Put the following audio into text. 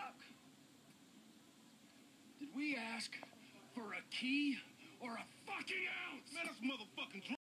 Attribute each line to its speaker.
Speaker 1: Doc, did we ask for a key or a fucking ounce?
Speaker 2: Man, that's motherfucking